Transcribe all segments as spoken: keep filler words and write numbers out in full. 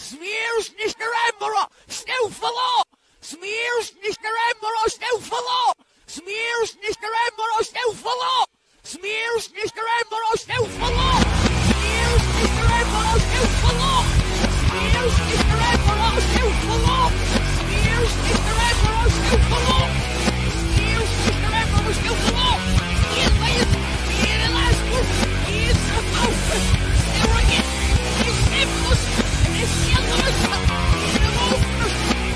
Smears nicht der Emperor, still verloren. Smears nicht der Emperor, still verloren. Smears nicht der Emperor, still verloren. Smears nicht der Emperor, still verloren. Smears nicht der Emperor, still verloren. Smears nicht der Emperor, still verloren. Smears nicht der Emperor, still verloren. Smears nicht der Emperor, still verloren. Hier leeft, hier in Laskus, hier is het open. Stil again, is simpels, is heel rustig. In de wolkers,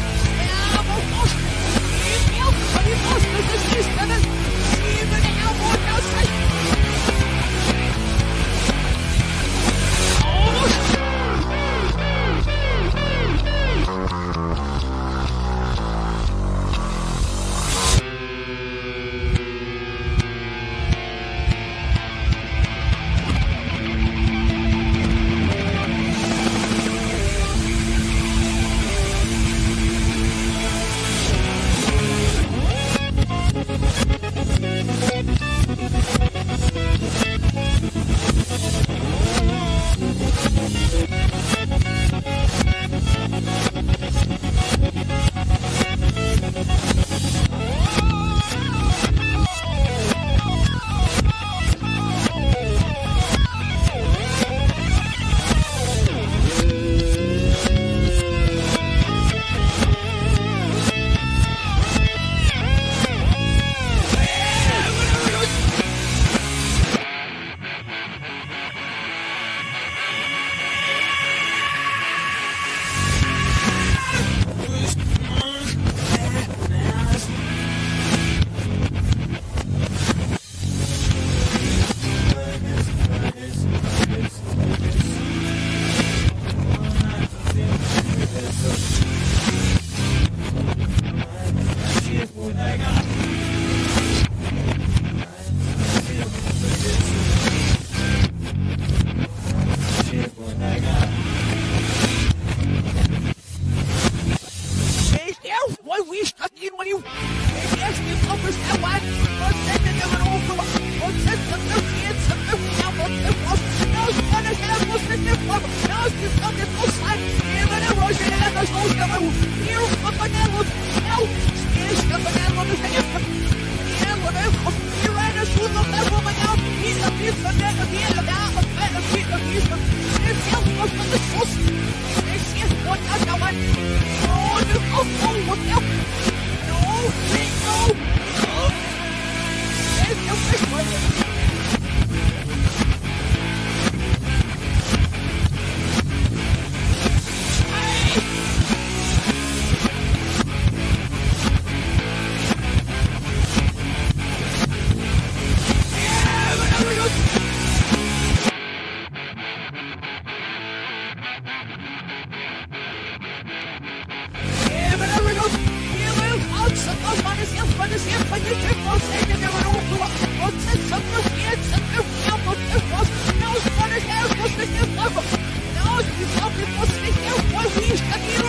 ja, maar vast. Hier geldt van die vasten, dus is het een. Hier ben ik al voor jou zijn. Now, you probably must be here while we study